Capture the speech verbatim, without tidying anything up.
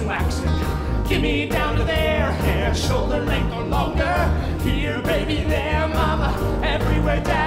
to accent. Give me down to their hair, shoulder length or longer. Here, baby, there, mama, everywhere down.